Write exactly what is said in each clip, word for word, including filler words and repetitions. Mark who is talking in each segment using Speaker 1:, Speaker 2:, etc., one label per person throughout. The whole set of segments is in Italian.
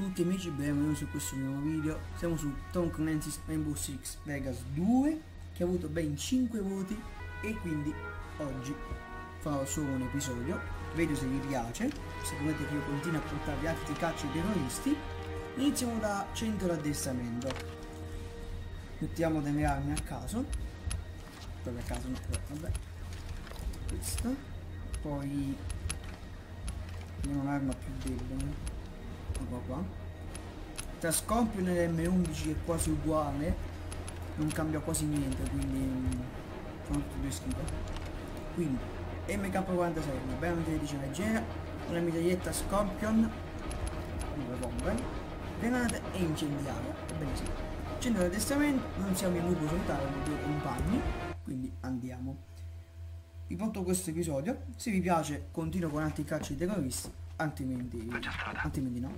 Speaker 1: tutti amici, benvenuti su questo nuovo video. Siamo su Tom Clancy's Rainbow Six Vegas due, che ha avuto ben cinque voti, e quindi oggi farò solo un episodio. Vedo se vi piace, se volete che io continui a portarvi altri caccia di terroristi. Iniziamo da centro d'addestramento. Mettiamo delle armi a caso. Proprio a caso, no, vabbè. Questa. Poi un'arma più debole. Qua qua. Tra Scorpion e M undici è quasi uguale, non cambia quasi niente, quindi mh, sono tutte due schifo. Quindi M K quarantasei, una bella mitragliatrice leggera, una mitraglietta Scorpion, un revolver, granate e incendiaria. Ebbene sì. Centro d'addestramento, non siamo in gruppo solitario, abbiamo due compagni, quindi andiamo. Vi porto questo episodio. Se vi piace continuo con altri caccia di terroristi, altrimenti altrimenti no.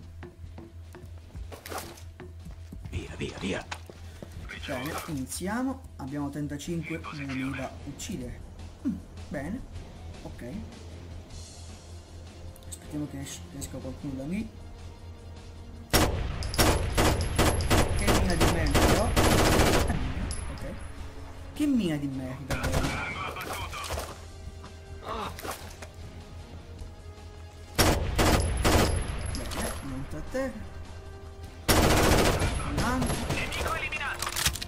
Speaker 2: Via, via, via.
Speaker 1: Bene, iniziamo. Abbiamo trentacinque uomini da uccidere. Mm, bene, ok. Aspettiamo che esca qualcuno da lì. Che mina di merda però. Ok. Che mina di merda però. A terra.
Speaker 2: Nemico eliminato.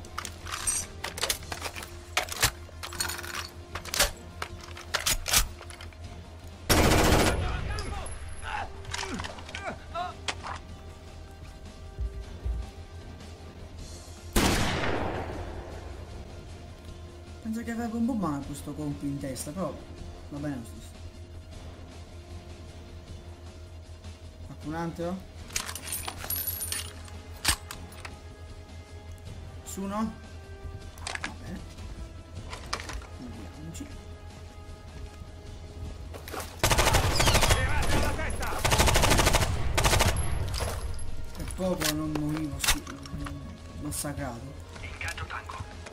Speaker 1: Penso che avrebbe un po' male questo colpo in testa, però va bene lo stesso. Qualcun altro? Nessuno? Va bene. Andiamoci. Per poco non morivo, sì, massacrato.
Speaker 2: Ingaggio tanco.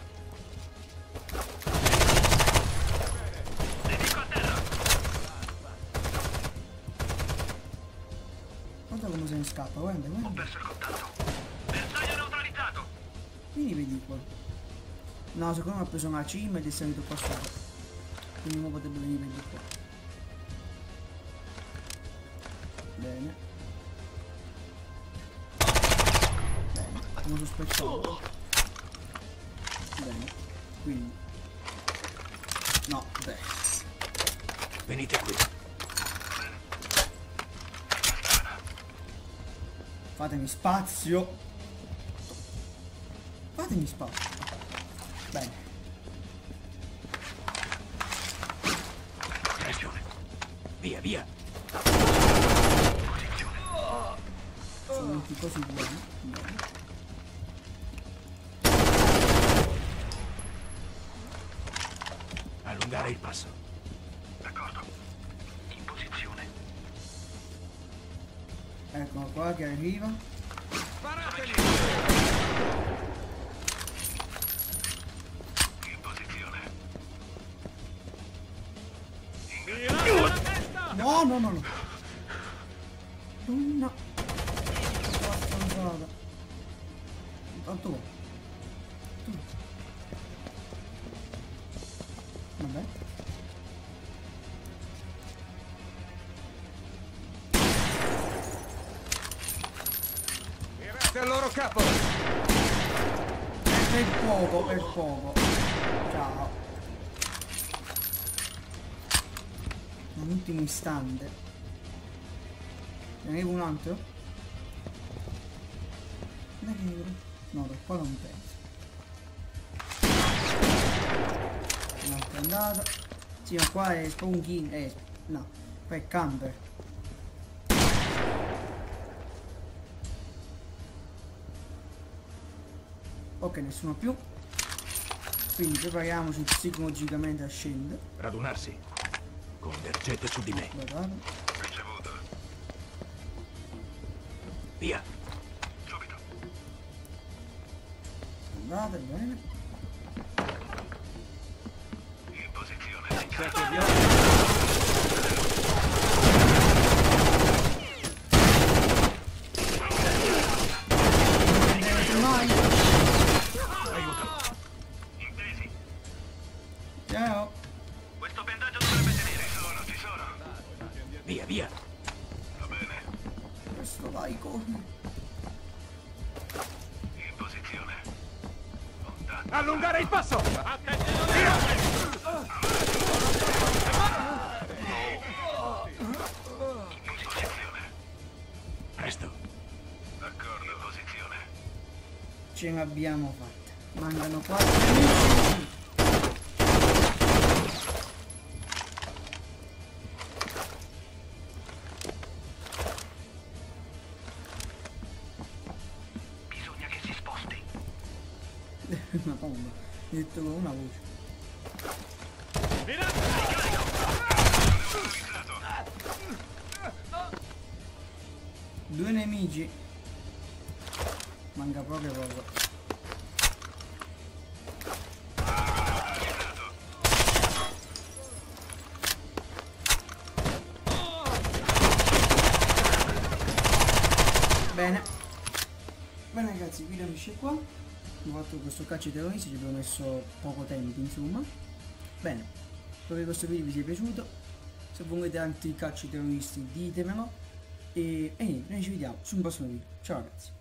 Speaker 2: Nemico a terra.
Speaker 1: Guarda come se ne scappa, guarda, guarda.
Speaker 2: Ho perso il contatto. Bersaglio neutralizzato.
Speaker 1: Quindi vedi qua. No, secondo me ha preso una cima ed è salito qua sopra. Quindi non potrebbe venire di qua. Bene. Bene, come sospettavo. Bene, quindi. No, beh.
Speaker 2: Venite qui.
Speaker 1: Fatemi spazio. Fatemi spazio. Bene.
Speaker 2: Pressione. Via, via. Posizione.
Speaker 1: Sono tutti così buoni. Bene.
Speaker 2: Allungare il passo. D'accordo. In posizione.
Speaker 1: Eccolo qua che arriva.
Speaker 2: Sparateli. In posizione.
Speaker 1: No, no, no, no. No. Stronzata. Intanto va. Tu. Vabbè.
Speaker 2: Mirate al loro capo.
Speaker 1: Per poco, per poco. Ciao. Un ultimo istante. Ne avevo un altro? Ne avevo? No, per qua non penso. Un'altra andata. Sì, ma qua è Spawn King. Eh, no, qua è Camper. Ok, nessuno più. Quindi prepariamoci psicologicamente a scendere.
Speaker 2: Radunarsi. Convergete su di me.
Speaker 1: Guardate.
Speaker 2: Ricevuto. Via. Subito.
Speaker 1: Andate, bene.
Speaker 2: In posizione.
Speaker 1: Ciao.
Speaker 2: Questo bendaggio dovrebbe tenere. Ci sono, ci sono.
Speaker 3: Via, via.
Speaker 2: Va bene.
Speaker 1: Questo laico.
Speaker 2: In posizione. Contatto.
Speaker 3: Allungare il passo!
Speaker 2: In posizione.
Speaker 3: Presto.
Speaker 2: D'accordo. In posizione.
Speaker 1: Ce l'abbiamo fatta. Mancano quattro minuti.
Speaker 2: Bisogna che si sposti.
Speaker 1: Madonna, ho detto con una voce. Due nemici. Manca proprio poco. Bene. Bene ragazzi, il video finisce qua. Ho fatto questo caccia ai terroristi, ci abbiamo messo poco tempo insomma. Bene, spero che questo video vi sia piaciuto. Se volete altri caccia ai terroristi ditemelo. E, e niente, noi ci vediamo su un prossimo video. Ciao ragazzi.